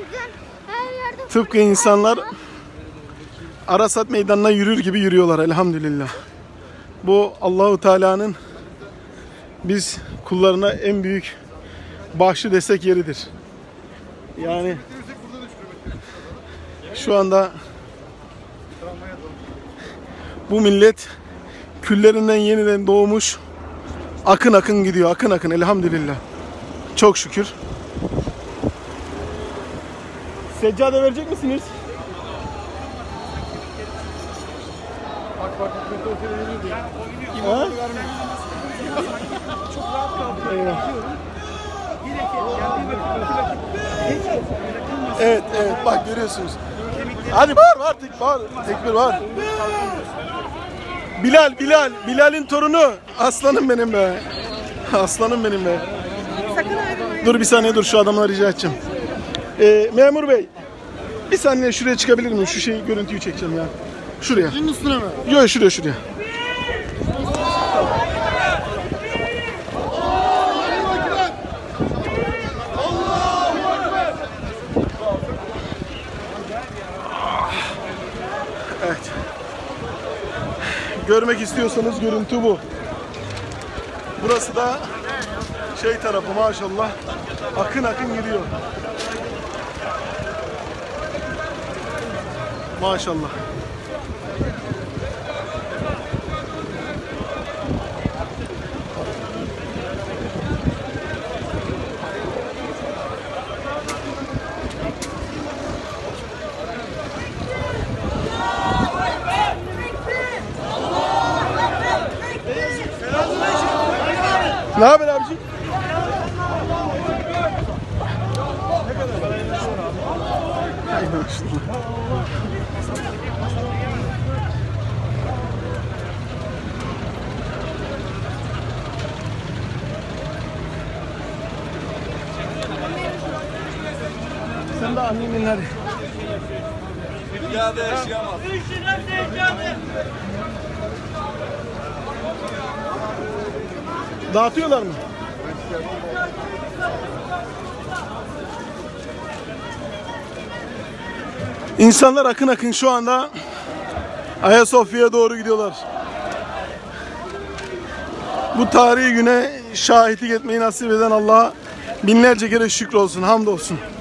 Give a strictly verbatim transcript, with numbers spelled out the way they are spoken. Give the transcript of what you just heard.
Tıpkı insanlar Arasat meydanına yürür gibi yürüyorlar elhamdülillah. Bu Allahu Teala'nın biz kullarına en büyük bağışı desek yeridir. Yani şu anda bu millet küllerinden yeniden doğmuş, akın akın gidiyor, akın akın elhamdülillah. Çok şükür. Seccade verecek misiniz? Bak bak ha? Çok rahat kaldı. Evet evet bak görüyorsunuz. Hadi bağır bağır tek bağır. Tekbir var. Bilal Bilal Bilal'in torunu. Aslanım benim be. Aslanım benim be. Dur bir saniye dur şu adamla rica edeceğim. Ee, memur bey. Bir saniye şuraya çıkabilir miyim? Şu şey görüntüyü çekeceğim ya. Şuraya. Şunun üstüne mi? Yok şuraya şuraya. Evet. Görmek istiyorsanız görüntü bu. Burası da şey tarafı maşallah. Akın akın gidiyor. Maşallah. Ne haber abiciğim? Ne kadar? Hay maşallah. Sen de annemin hadi. Dünyada yaşayamaz. Dağıtıyorlar mı? İnsanlar akın akın şu anda Ayasofya'ya doğru gidiyorlar. Bu tarihi güne şahitlik etmeyi nasip eden Allah'a binlerce kere şükür olsun, hamdolsun.